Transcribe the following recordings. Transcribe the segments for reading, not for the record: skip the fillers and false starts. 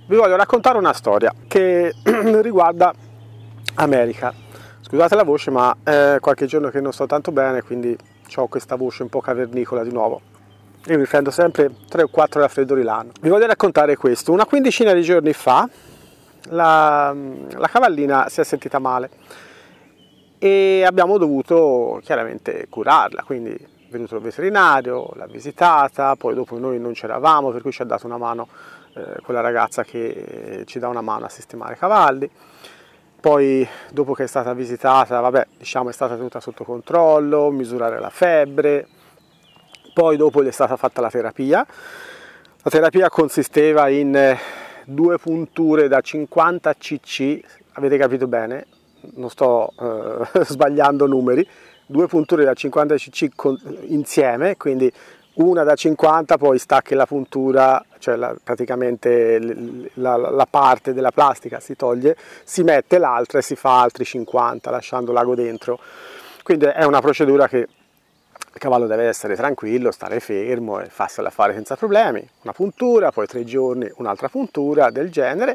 vi voglio raccontare una storia che riguarda America. Scusate la voce, ma è qualche giorno che non sto tanto bene, quindi ho questa voce un po' cavernicola di nuovo. Io mi prendo sempre 3 o 4 raffreddori l'anno. Vi voglio raccontare questo. Una quindicina di giorni fa la cavallina si è sentita male e abbiamo dovuto chiaramente curarla, quindi è venuto il veterinario, l'ha visitata, poi dopo noi non c'eravamo, per cui ci ha dato una mano quella ragazza che ci dà una mano a sistemare i cavalli. Poi dopo che è stata visitata, vabbè, diciamo è stata tenuta sotto controllo, misurare la febbre, poi dopo gli è stata fatta la terapia. La terapia consisteva in 2 punture da 50 cc, avete capito bene, non sto sbagliando numeri, 2 punture da 50 cc insieme, quindi una da 50, poi stacchi la puntura, cioè praticamente la parte della plastica si toglie, si mette l'altra e si fa altri 50 lasciando l'ago dentro. Quindi è una procedura che il cavallo deve essere tranquillo, stare fermo e farsela fare senza problemi. Una puntura, poi 3 giorni un'altra puntura del genere.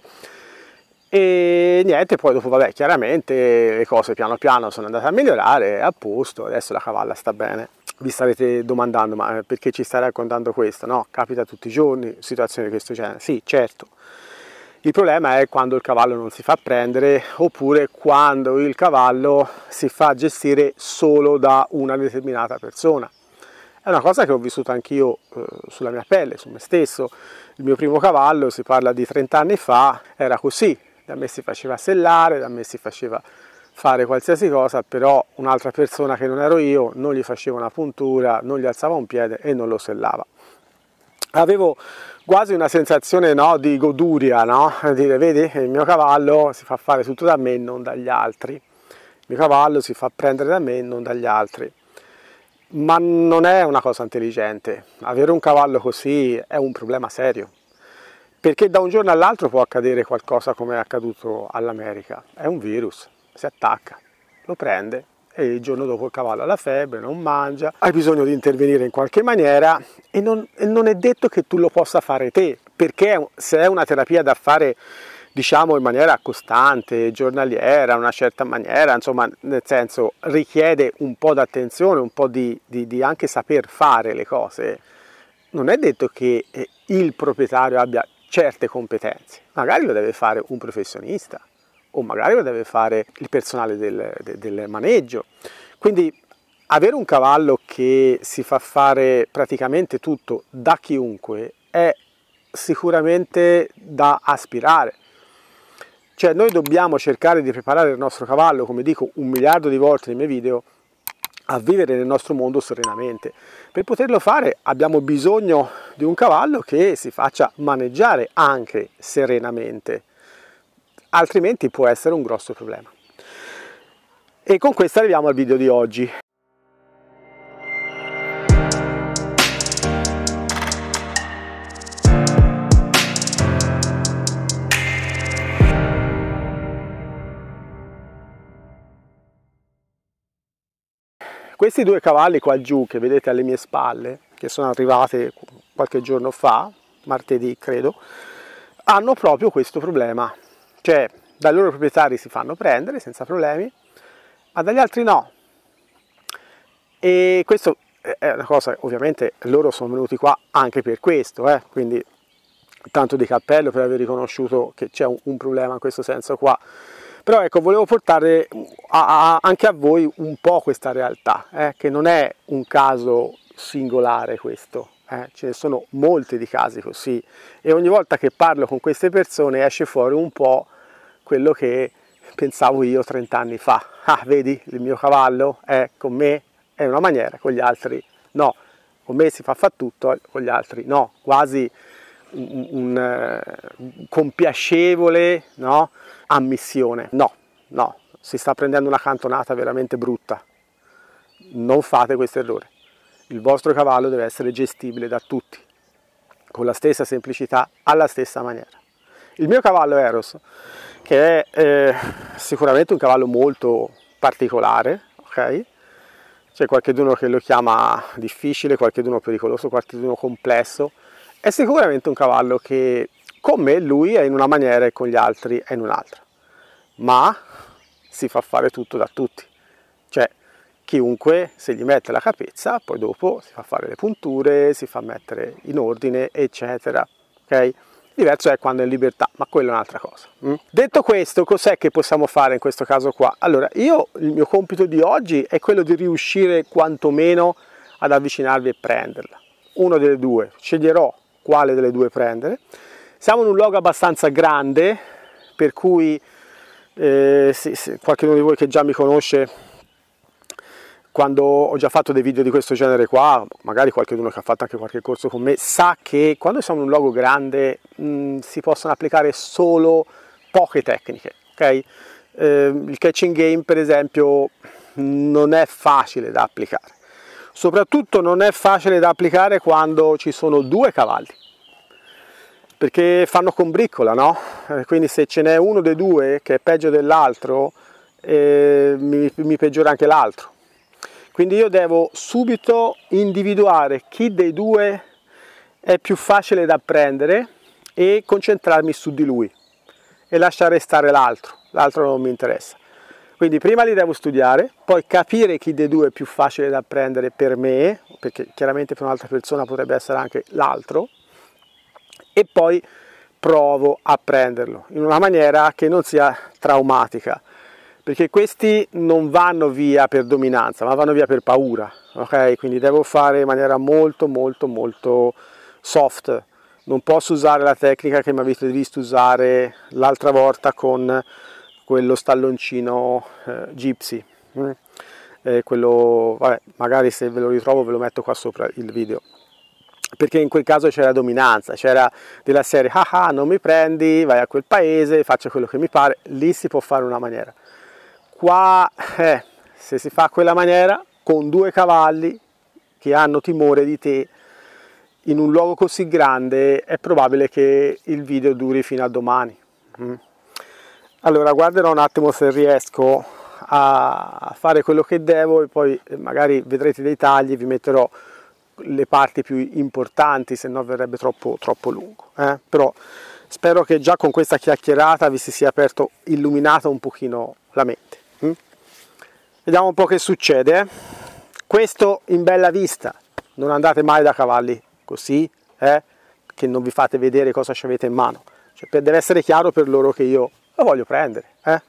E niente, poi dopo vabbè, chiaramente le cose piano piano sono andate a migliorare, è a posto, adesso la cavalla sta bene. Vi starete domandando, ma perché ci stai raccontando questo? No, capita tutti i giorni, situazioni di questo genere. Sì, certo. Il problema è quando il cavallo non si fa prendere, oppure quando il cavallo si fa gestire solo da una determinata persona. È una cosa che ho vissuto anch'io sulla mia pelle, su me stesso. Il mio primo cavallo, si parla di 30 anni fa, era così. Da me si faceva sellare, da me si faceva fare qualsiasi cosa, però un'altra persona che non ero io non gli faceva una puntura, non gli alzava un piede e non lo sellava. Avevo quasi una sensazione, no, di goduria, no? Dire, vedi, il mio cavallo si fa fare tutto da me, non dagli altri. Il mio cavallo si fa prendere da me, non dagli altri. Ma non è una cosa intelligente. Avere un cavallo così è un problema serio. Perché da un giorno all'altro può accadere qualcosa come è accaduto all'America. È un virus, si attacca, lo prende e il giorno dopo il cavallo ha la febbre, non mangia, hai bisogno di intervenire in qualche maniera e non è detto che tu lo possa fare te, perché se è una terapia da fare diciamo in maniera costante, giornaliera, una certa maniera, insomma nel senso richiede un po' d'attenzione, un po' di anche saper fare le cose, non è detto che il proprietario abbia certe competenze, magari lo deve fare un professionista o magari lo deve fare il personale del maneggio. Quindi avere un cavallo che si fa fare praticamente tutto da chiunque è sicuramente da aspirare. Cioè noi dobbiamo cercare di preparare il nostro cavallo, come dico 1 miliardo di volte nei miei video, a vivere nel nostro mondo serenamente. Per poterlo fare abbiamo bisogno di un cavallo che si faccia maneggiare anche serenamente, altrimenti può essere un grosso problema. E con questo arriviamo al video di oggi. Questi 2 cavalli qua giù che vedete alle mie spalle, che sono arrivate qualche giorno fa, martedì credo, hanno proprio questo problema. Cioè dai loro proprietari si fanno prendere senza problemi, ma dagli altri no. E questo è una cosa, ovviamente loro sono venuti qua anche per questo, quindi tanto di cappello per aver riconosciuto che c'è un problema in questo senso qua. Però ecco, volevo portare anche a voi un po' questa realtà, che non è un caso singolare questo, ce ne sono molti di casi così e ogni volta che parlo con queste persone esce fuori un po' quello che pensavo io 30 anni fa. Ah, vedi, il mio cavallo con me è una maniera, con gli altri no, con me si fa tutto, con gli altri no, quasi un compiacevole, no? Ammissione. No, si sta prendendo una cantonata veramente brutta. Non fate questo errore. Il vostro cavallo deve essere gestibile da tutti, con la stessa semplicità, alla stessa maniera. Il mio cavallo Eros, che è sicuramente un cavallo molto particolare, ok? C'è qualcuno che lo chiama difficile, qualcuno pericoloso, qualcuno complesso. È sicuramente un cavallo che Con me lui è in una maniera e con gli altri è in un'altra, ma si fa fare tutto da tutti, cioè chiunque se gli mette la capezza poi dopo si fa fare le punture, si fa mettere in ordine eccetera, ok? Diverso è quando è in libertà, ma quella è un'altra cosa. Detto questo, cos'è che possiamo fare in questo caso qua? Allora, il mio compito di oggi è quello di riuscire quantomeno ad avvicinarvi e prenderla. Uno delle due, sceglierò quale delle due prendere. Siamo in un luogo abbastanza grande, per cui qualcuno di voi che già mi conosce, quando ho già fatto dei video di questo genere qua, magari qualcuno che ha fatto anche qualche corso con me, sa che quando siamo in un luogo grande si possono applicare solo poche tecniche, ok? Il catching game per esempio non è facile da applicare, soprattutto non è facile da applicare quando ci sono due cavalli, perché fanno combriccola, no? Quindi se ce n'è uno dei due che è peggio dell'altro, mi peggiora anche l'altro. Quindi io devo subito individuare chi dei due è più facile da prendere e concentrarmi su di lui e lasciare stare l'altro non mi interessa. Quindi prima li devo studiare, poi capire chi dei due è più facile da prendere per me, perché chiaramente per un'altra persona potrebbe essere anche l'altro, e poi provo a prenderlo in una maniera che non sia traumatica, perché questi non vanno via per dominanza, ma vanno via per paura, ok? Quindi devo fare in maniera molto soft. Non posso usare la tecnica che mi avete visto usare l'altra volta con quello stalloncino Gypsy. Quello, vabbè, magari se ve lo ritrovo ve lo metto qua sopra il video. Perché in quel caso c'era dominanza, c'era della serie non mi prendi, vai a quel paese, faccio quello che mi pare, lì si può fare una maniera. Qua se si fa quella maniera con due cavalli che hanno timore di te in un luogo così grande, è probabile che il video duri fino a domani. Allora guarderò un attimo se riesco a fare quello che devo e poi magari vedrete dei tagli, vi metterò le parti più importanti, se no verrebbe troppo lungo, però spero che già con questa chiacchierata vi si sia illuminata un pochino la mente. Vediamo un po' che succede. Questo in bella vista, non andate mai da cavalli così, che non vi fate vedere cosa ci avete in mano, cioè, deve essere chiaro per loro che io lo voglio prendere.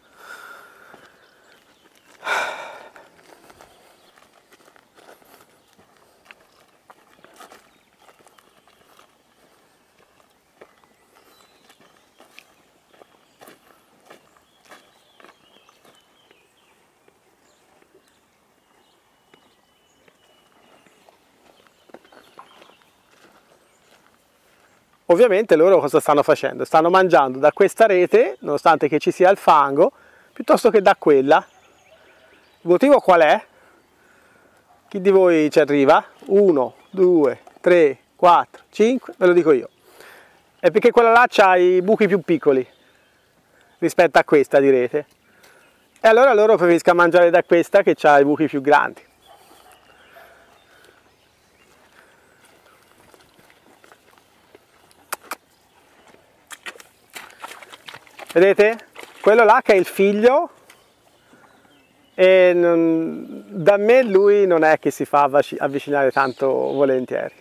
Ovviamente loro cosa stanno facendo? Stanno mangiando da questa rete, nonostante che ci sia il fango, piuttosto che da quella. Il motivo qual è? Chi di voi ci arriva? 1, 2, 3, 4, 5, ve lo dico io. È perché quella là c'ha i buchi più piccoli rispetto a questa di rete. E allora loro preferiscono mangiare da questa che ha i buchi più grandi. Vedete? Quello là che è il figlio, e da me lui non è che si fa avvicinare tanto volentieri.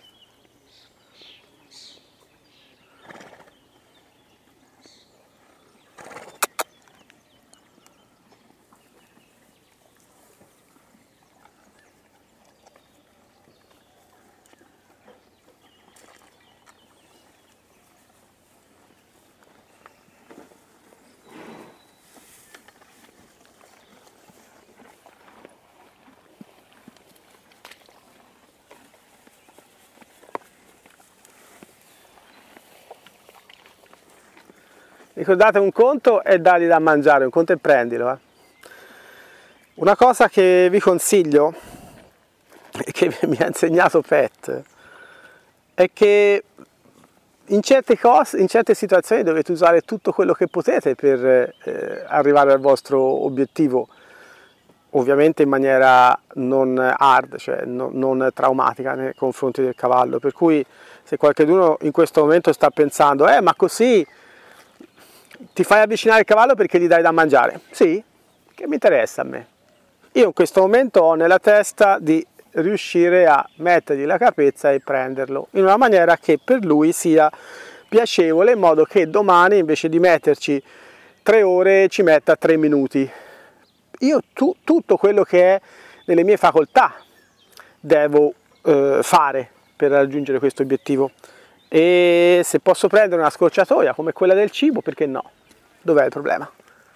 Ricordate, un conto è dargli da mangiare, un conto è prendilo. Una cosa che vi consiglio, e che mi ha insegnato Pet, è che in certe situazioni dovete usare tutto quello che potete per arrivare al vostro obiettivo, ovviamente in maniera non hard, cioè non traumatica nei confronti del cavallo, per cui se qualcuno in questo momento sta pensando, ma così ti fai avvicinare il cavallo perché gli dai da mangiare. Sì, che mi interessa a me. Io in questo momento ho nella testa di riuscire a mettergli la capezza e prenderlo in una maniera che per lui sia piacevole, in modo che domani invece di metterci 3 ore ci metta 3 minuti. Io tutto quello che è nelle mie facoltà devo fare per raggiungere questo obiettivo, e se posso prendere una scorciatoia come quella del cibo, perché no? Dov'è il problema?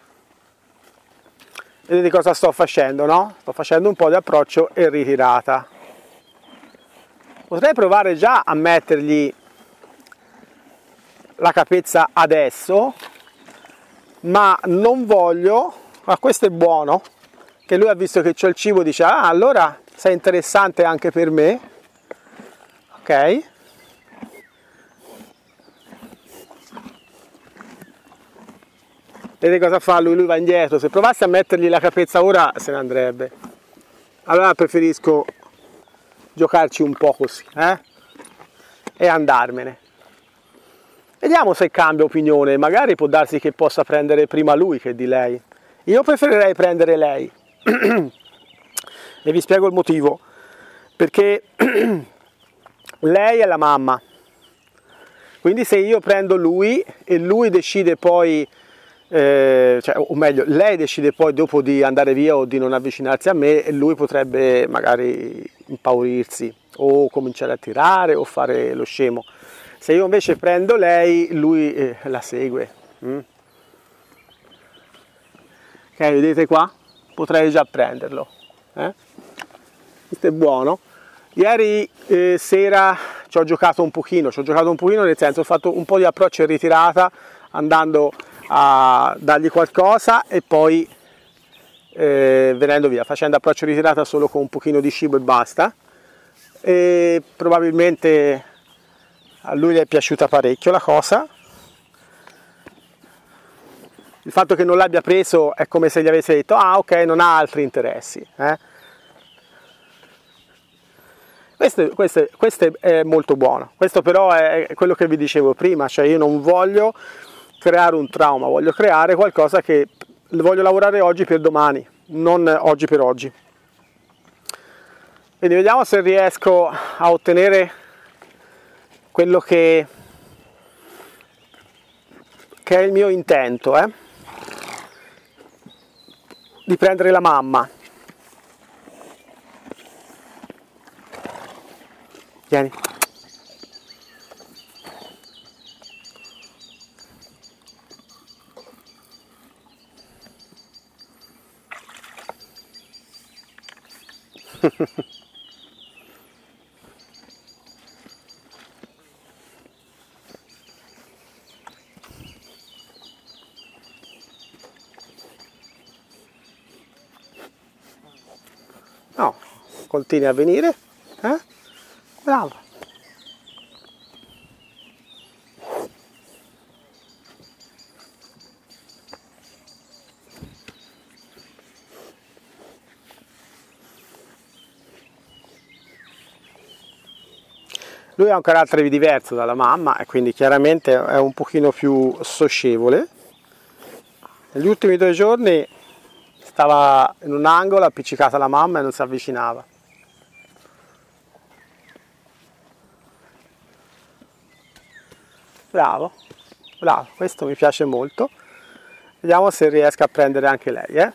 Vedete cosa sto facendo, no? Sto facendo un po' di approccio e ritirata. Potrei provare già a mettergli la capezza adesso, ma non voglio. Ma questo è buono, che lui ha visto che c'ho il cibo, dice allora sei interessante anche per me, ok? Vedete cosa fa lui? Lui va indietro. Se provassi a mettergli la capezza ora se ne andrebbe. Allora preferisco giocarci un po' così, e andarmene. Vediamo se cambia opinione, magari può darsi che possa prendere prima lui che di lei. Io preferirei prendere lei. E vi spiego il motivo. Perché lei è la mamma. Quindi se io prendo lui e lui decide poi, o meglio, lei decide poi dopo di andare via o di non avvicinarsi a me, e lui potrebbe magari impaurirsi o cominciare a tirare o fare lo scemo. Se io invece prendo lei, lui la segue. Ok, vedete qua? Potrei già prenderlo. Questo è buono. Ieri sera ci ho giocato un pochino, nel senso ho fatto un po' di approccio in ritirata, andando a dargli qualcosa e poi venendo via, facendo approccio in ritirata solo con un pochino di cibo e basta. E probabilmente a lui gli è piaciuta parecchio la cosa. Il fatto che non l'abbia preso è come se gli avesse detto ok, non ha altri interessi. Questo è molto buono. Questo però è quello che vi dicevo prima, cioè io non voglio creare un trauma, voglio creare qualcosa che voglio lavorare oggi per domani, non oggi per oggi. Quindi vediamo se riesco a ottenere quello che è il mio intento, di prendere la mamma. Vieni. No, continui a venire, bravo. Lui ha un carattere diverso dalla mamma e quindi chiaramente è un pochino più socievole. Negli ultimi 2 giorni stava in un angolo appiccicata alla mamma e non si avvicinava. Bravo, bravo, questo mi piace molto. Vediamo se riesco a prendere anche lei,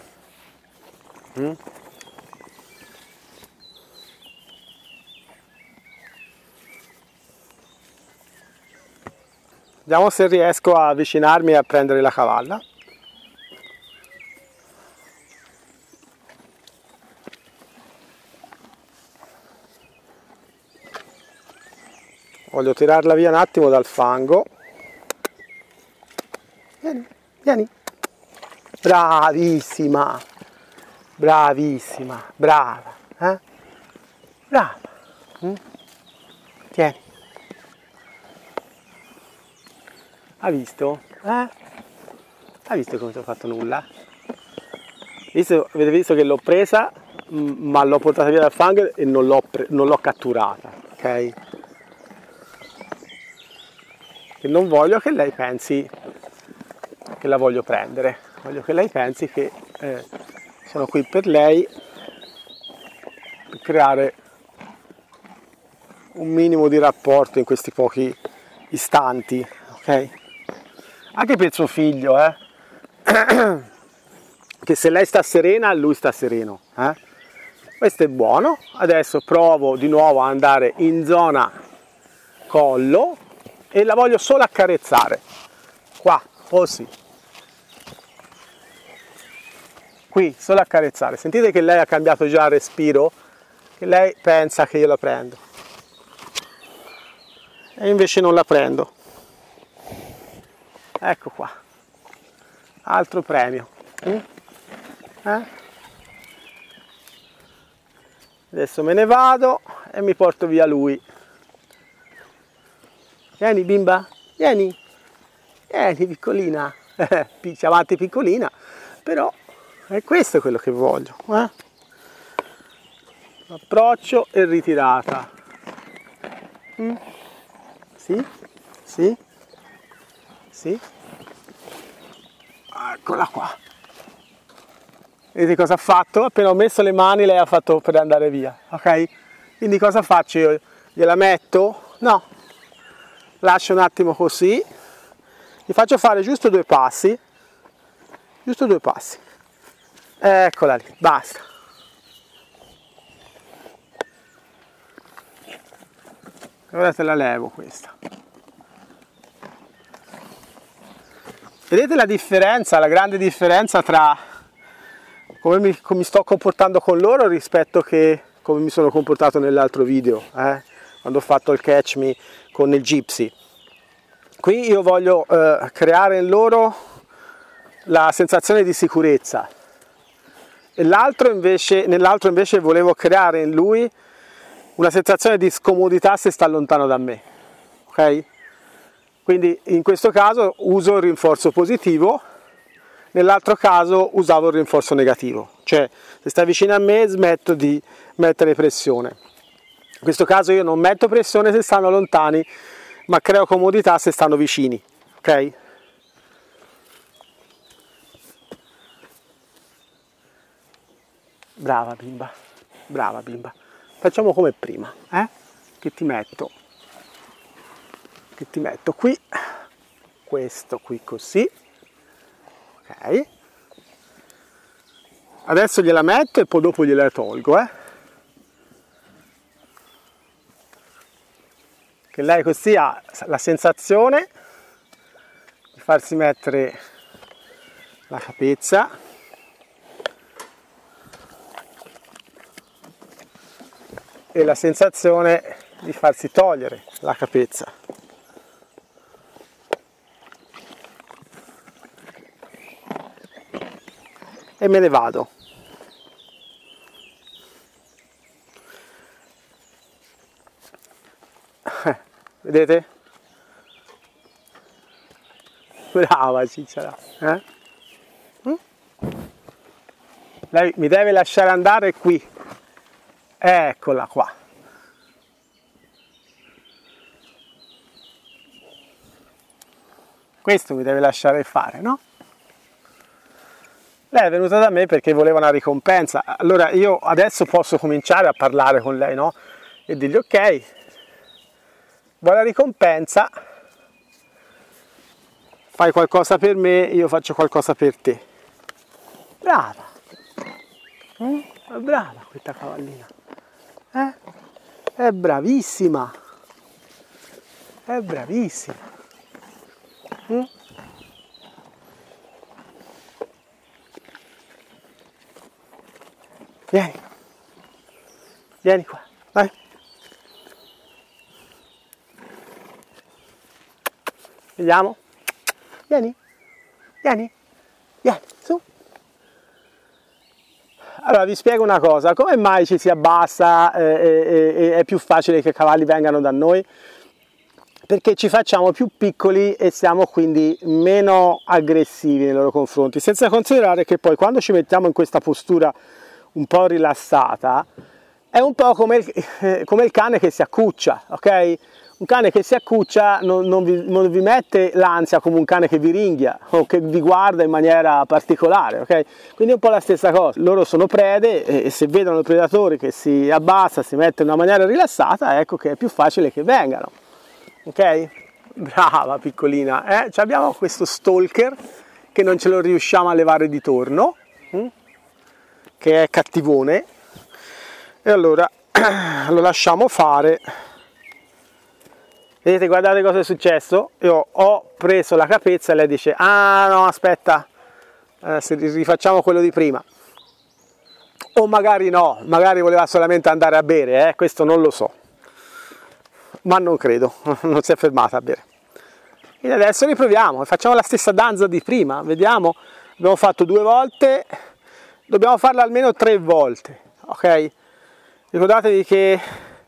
Vediamo se riesco a avvicinarmi e a prendere la cavalla. Voglio tirarla via un attimo dal fango. Vieni, vieni. Bravissima. Bravissima, brava. Brava. Tieni. Ha visto? Ha visto come ti ho fatto nulla? Avete visto che l'ho presa, ma l'ho portata via dal fango e non l'ho catturata, ok? che non voglio che lei pensi che la voglio prendere, voglio che lei pensi che sono qui per lei, per creare un minimo di rapporto in questi pochi istanti, ok? Anche per suo figlio, che se lei sta serena, lui sta sereno, Questo è buono. Adesso provo di nuovo ad andare in zona collo e la voglio solo accarezzare, qua, così, qui, solo accarezzare. Sentite che lei ha cambiato già il respiro, che lei pensa che io la prendo e invece non la prendo. Ecco qua, altro premio. Adesso me ne vado e mi porto via lui. Vieni bimba, vieni, piccolina, chiamate piccolina, però è questo quello che voglio. Approccio e ritirata. Sì, sì, sì. Eccola qua. Vedete cosa ha fatto? Appena ho messo le mani lei ha fatto per andare via, ok? Quindi cosa faccio io? Gliela metto? No. Lascio un attimo così. Gli faccio fare giusto 2 passi. Giusto 2 passi. Eccola lì, basta. Ora te la levo questa. Vedete la differenza, la grande differenza tra come mi sto comportando con loro rispetto che come mi sono comportato nell'altro video, quando ho fatto il catch me con il gypsy. Qui io voglio creare in loro la sensazione di sicurezza e nell'altro invece volevo creare in lui una sensazione di scomodità se sta lontano da me, ok? Quindi in questo caso uso il rinforzo positivo, nell'altro caso usavo il rinforzo negativo, cioè se sta vicino a me smetto di mettere pressione. In questo caso io non metto pressione se stanno lontani, ma creo comodità se stanno vicini, ok? Brava bimba, brava bimba. Facciamo come prima, che ti metto qui, questo qui così, ok? Adesso gliela metto e poi dopo gliela tolgo, Che lei così ha la sensazione di farsi mettere la capezza e la sensazione di farsi togliere la capezza. E me ne vado. Vedete? Brava cicciara, Lei mi deve lasciare andare qui. Eccola qua. Questo mi deve lasciare fare, no? Lei è venuta da me perché voleva una ricompensa. Allora io adesso posso cominciare a parlare con lei, no? E dirgli ok, vuoi la ricompensa? Fai qualcosa per me, io faccio qualcosa per te. Brava. È brava questa cavallina. È bravissima. È bravissima. Vieni. Vieni qua. Vai. Vediamo. Vieni. Vieni. Vieni, su. Allora vi spiego una cosa, come mai ci si abbassa e è più facile che i cavalli vengano da noi? Perché ci facciamo più piccoli e siamo quindi meno aggressivi nei loro confronti, senza considerare che poi quando ci mettiamo in questa postura un po' rilassata è un po' come il cane che si accuccia, ok? Un cane che si accuccia non vi mette l'ansia come un cane che vi ringhia o che vi guarda in maniera particolare, ok? Quindi è un po' la stessa cosa. Loro sono prede e se vedono il predatore che si abbassa, si mette in una maniera rilassata, ecco che è più facile che vengano, ok? Brava piccolina, abbiamo questo stalker che non ce lo riusciamo a levare di torno, che è cattivone, e allora lo lasciamo fare. Vedete, guardate cosa è successo. Io ho preso la capezza e lei dice: ah no, aspetta, se rifacciamo quello di prima. O magari no, magari voleva solamente andare a bere, questo non lo so, ma non credo, non si è fermata a bere. E adesso riproviamo, facciamo la stessa danza di prima, vediamo. Abbiamo fatto 2 volte, dobbiamo farla almeno 3 volte, ok? Ricordatevi che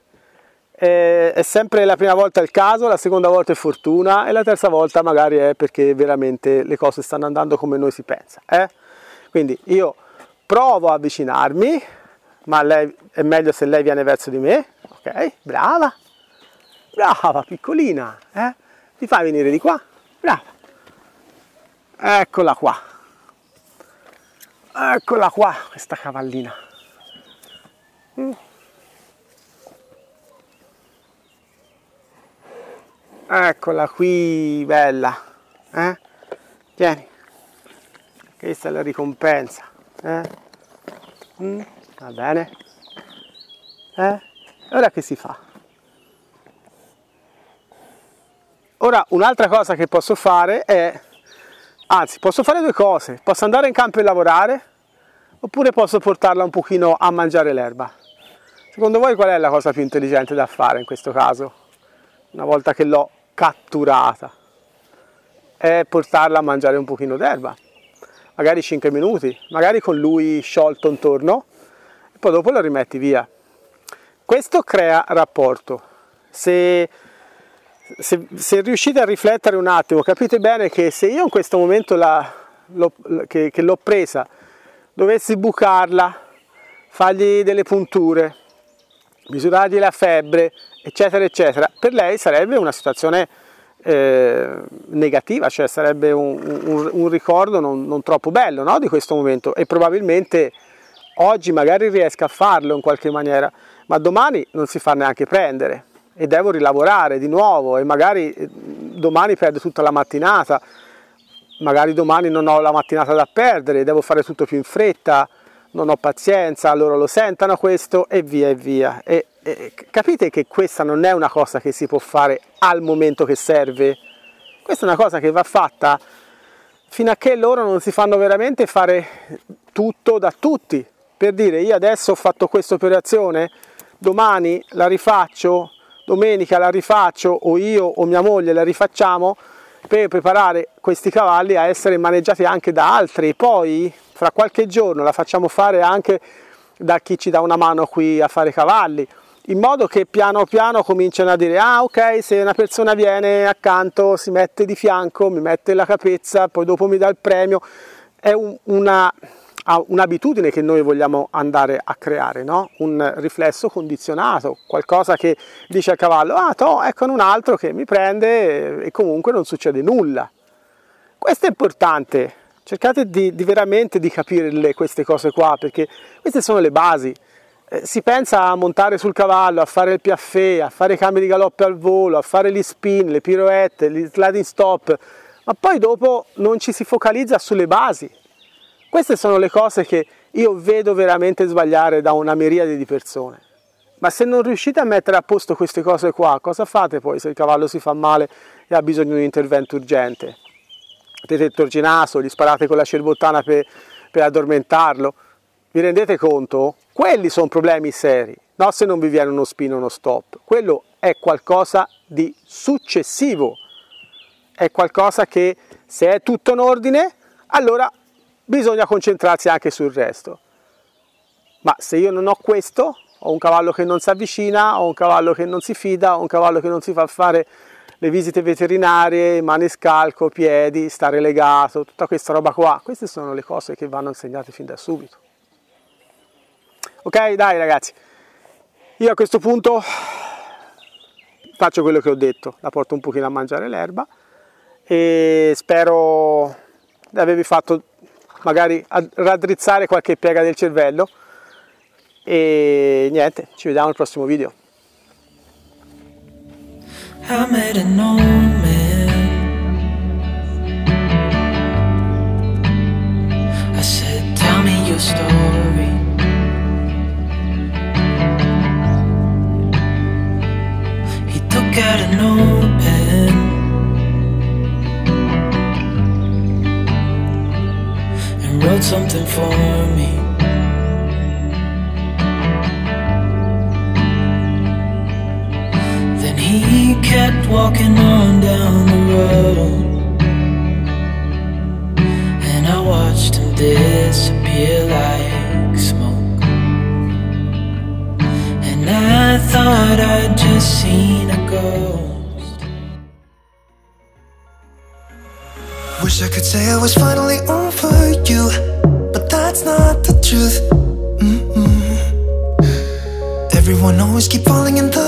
è sempre la prima volta il caso, la seconda volta è fortuna e la terza volta magari è perché veramente le cose stanno andando come noi si pensa. Quindi io provo a avvicinarmi, ma lei, è meglio se lei viene verso di me, ok? Brava, brava piccolina, mi fai venire di qua, brava, eccola qua, questa cavallina. Eccola qui, bella, Tieni, questa è la ricompensa, Va bene, Ora che si fa? Ora un'altra cosa che posso fare è, anzi posso fare 2 cose, posso andare in campo e lavorare, oppure posso portarla un pochino a mangiare l'erba. Secondo voi qual è la cosa più intelligente da fare in questo caso? Una volta che l'ho catturata, è portarla a mangiare un pochino d'erba, magari 5 minuti, magari con lui sciolto intorno, e poi dopo lo rimetti via. Questo crea rapporto. Se riuscite a riflettere un attimo, capite bene che se io in questo momento che l'ho presa, dovessi bucarla, fargli delle punture, misurargli la febbre, eccetera eccetera, per lei sarebbe una situazione negativa, cioè sarebbe un ricordo non troppo bello, no? Di questo momento, e probabilmente oggi magari riesca a farlo in qualche maniera, ma domani non si fa neanche prendere e devo rilavorare di nuovo e magari domani perdo tutta la mattinata, magari domani non ho la mattinata da perdere, devo fare tutto più in fretta, non ho pazienza, loro lo sentano questo e via e via. E capite che questa non è una cosa che si può fare al momento che serve, questa è una cosa che va fatta fino a che loro non si fanno veramente fare tutto da tutti, per dire io adesso ho fatto questa operazione, domani la rifaccio, domenica la rifaccio, o io o mia moglie la rifacciamo, per preparare questi cavalli a essere maneggiati anche da altri. Poi fra qualche giorno la facciamo fare anche da chi ci dà una mano qui a fare cavalli, in modo che piano piano cominciano a dire ah ok, se una persona viene accanto, si mette di fianco, mi mette la capezza, poi dopo mi dà il premio. È un'abitudine che noi vogliamo andare a creare, no? Un riflesso condizionato, qualcosa che dice al cavallo ah to, ecco un altro che mi prende e comunque non succede nulla. Questo è importante, cercate di veramente di capire queste cose qua, perché queste sono le basi. Si pensa a montare sul cavallo, a fare il piaffé, a fare i cambi di galoppo al volo, a fare gli spin, le pirouette, gli sliding stop, ma poi dopo non ci si focalizza sulle basi. Queste sono le cose che io vedo veramente sbagliare da una miriade di persone. Ma se non riuscite a mettere a posto queste cose qua, cosa fate poi se il cavallo si fa male e ha bisogno di un intervento urgente? Mettete il torcinaso, gli sparate con la cerbottana per addormentarlo? Vi rendete conto? Quelli sono problemi seri, no? Se non vi viene uno spin o uno stop. Quello è qualcosa di successivo, è qualcosa che se è tutto in ordine, allora bisogna concentrarsi anche sul resto. Ma se io non ho questo, ho un cavallo che non si avvicina, ho un cavallo che non si fida, ho un cavallo che non si fa fare le visite veterinarie, maniscalco, piedi, stare legato, tutta questa roba qua, queste sono le cose che vanno insegnate fin da subito. Ok, dai ragazzi, io a questo punto faccio quello che ho detto, la porto un pochino a mangiare l'erba e spero di avervi fatto magari raddrizzare qualche piega del cervello e niente, ci vediamo al prossimo video. I met an old man. I said, tell me your story. He took out a notepad and wrote something for me. He kept walking on down the road, and I watched him disappear like smoke. And I thought I'd just seen a ghost. Wish I could say I was finally over you, but that's not the truth. Everyone always keep falling in the